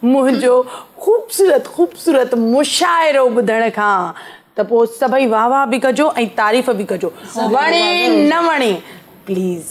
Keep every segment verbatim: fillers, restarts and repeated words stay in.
मुझो खूबसूरत खूबसूरत मुशायरो बुधण खां त पोइ सभई वाह वाह भी कजो ऐं तारीफ़ भी कजो वणे न वणे प्लीज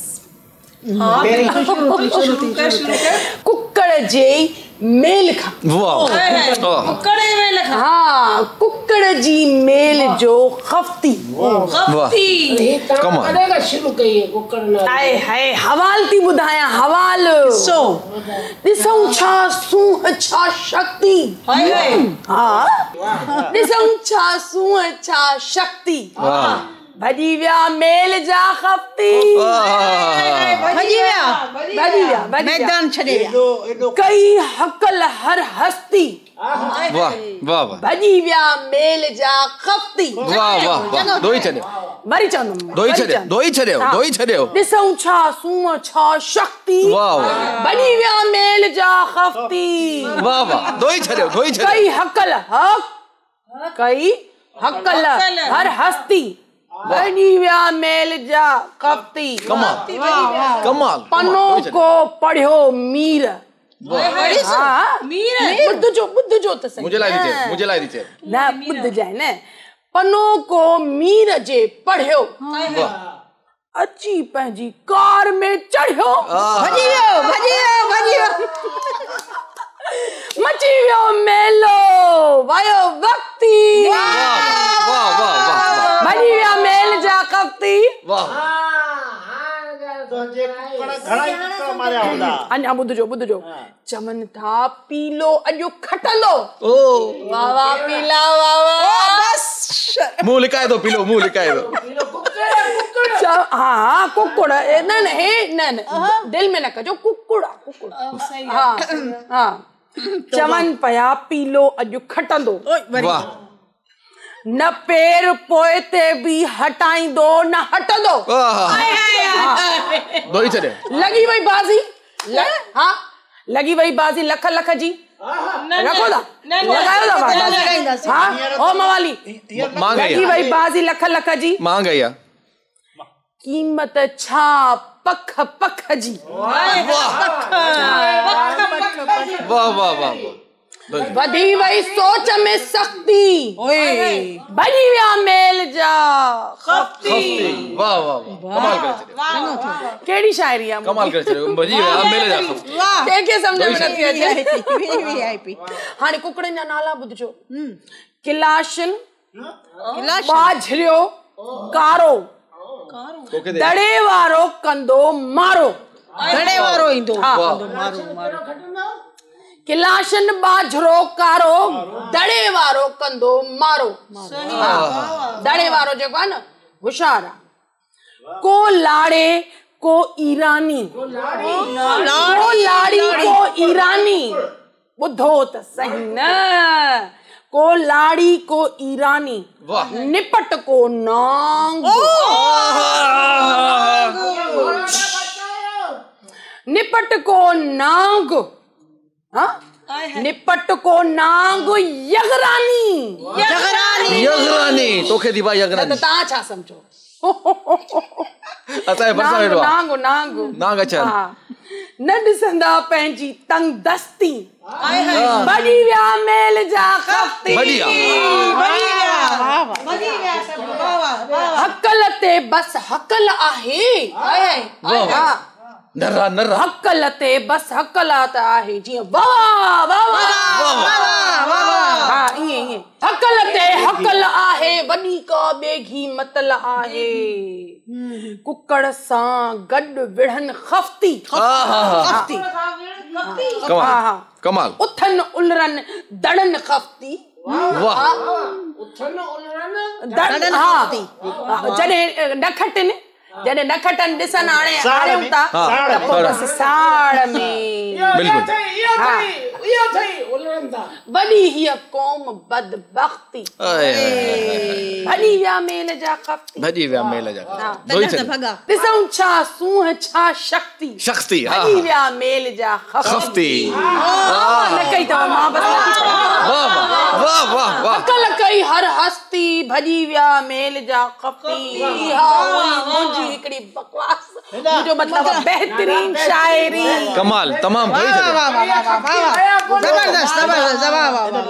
कुकड़ जे मेल खां कुकड़ जे मेल खां हाँ कुकड़ जी मेल जो खफ्ती खफ्ती कमाल शुरू कई है कुकड़ ना हाय हाय हवाल थी ॿुधायां हवाल सो ॾिसूं छा सूंह छा शक्ति हाय हाय हाँ ॾिसूं छा सूंह छा शक्ति भॼी विया मेल जा खफ्ती भॼी विया भॼी विया मैदान छॾे विया कई हकल हर हस्ती वाह वाह वाह भॼी विया मेल जा खफ्ती वाह वाह वाह दो ही छॾियो वरी चवंदुमि दो ही छॾियो दो ही छॾियो दो ही छॾियो ॾिसूं छा सूंह छा शक्ति वाह वाह भॼी विया मेल जा खफ्ती वाह वाह दो ही छॾियो दो ही छॾियो कई हकल हक कई हकल हर हस्ती भॼी विया मेल जा खफ्ती कमाल कमाल पन्नो को पढ़ियो मीर हाँ मीर ॿुध जो ॿुध जो त सही मुझे लाई दीजिए मुझे लाई दीजिए न ॿुध जाए न पन्नो को मीर जे पढ़ियो अची पंहिंजी कार में चढ़ियो भॼी वियो भॼी वियो भॼी वियो मची वियो मेलो वायो वक्ती वाह वाह वाह भॼी विया मेल जा खफ्ती वाह अञा ॿुधजो ॿुधजो चवनि था पीलो अॼु खटलो ओ वाह वाह पीला वाह वाह मुंह लिकाए दो पीलो मुंह लिकाए दो हाँ कुकुड़ न न हे न न दिल में न कजो कुकुड़ा कुकुड़ा हाँ हाँ चवनि पिया पीलो अॼु खटंदो वाह न पेर पोइ ते बि हटाईंदो न हटंदो दो ही छॾियो लगी वई बाज़ी हाँ लगी वई बाज़ी लख लख जी रखो था लगायो था हाँ ओ मवाली मां गई लगी वई बाज़ी लख लख जी मां गई कीमत छा पख पख जी वाह वाह वाह वधी वई सोच में सख्ती भॼी विया मेल जा खफ्ती वाह वाह कमाल करे छॾियो कहिड़ी शाइरी आहे कमाल करे छॾियो भॼी विया मेल जा खफ्ती कंहिंखे सम्झ में नथी अचे हाणे कुकड़नि जा नाला ॿुधजो किलाशन बाझरियो कारो दड़े वारो कंदो मारो दड़े वारो ईंदो मारो मारो किलाशन बाझरो कारो दड़े वारो कंदो मारो दड़े वारो जेको आहे न होशियार आहे को लाड़े को ईरानी को लाड़ी को ईरानी ॿुधो त सही न को लाड़ी को ईरानी निपट को नांग निपट को नांग हाँ निपट को नांग यगरानी यगरानी यगरानी तोखे दी बा यगरानी त तव्हां छा सम्झो असांजे भरसा वेठो आहे नांग नांग नांग अच्छा न ॾिसंदा पंहिंजी तंग दस्ती भॼी विया मेल जा खफ्ती बढ़िया हकल ते बस हकल आहे नर्रा नर्रा हकल ते बस हकलात आहे जीअं वाह वाह हाँ ईअं ईअं हकल ते हकल आहे वॾी का बेघी मतल आहे कुकड़ सां गॾु विढ़नि खफ्ती कमाल कमाल उथन उलरन दड़न खफ्ती वाह उथन उलरन दड़न खफ्ती जॾहिं न खटनि जॾहिं न खटनि ॾिसनि हाणे हारियूं था त पोइ बसि साड़ में वॾी हीअ क़ौम बदबख्ती भॼी विया मेल जा खफ्ती भॼी विया मेल जा ॾिसूं छा सूंह छा शक्ति शक्ति भॼी विया मेल जा खफ्ती न कई अथव मां बसि वाह वाह वाह वाह अकल कई वई हर हस्ती भॼी विया मेल जा खपी। हा मुंहिंजी हिकिड़ी बकवास जो मतिलबु बेहतरीन शायरी। कमाल तमाम वाह वाह वाह वाह वाह वाह जबरदस्त जबरदस्त वाह वाह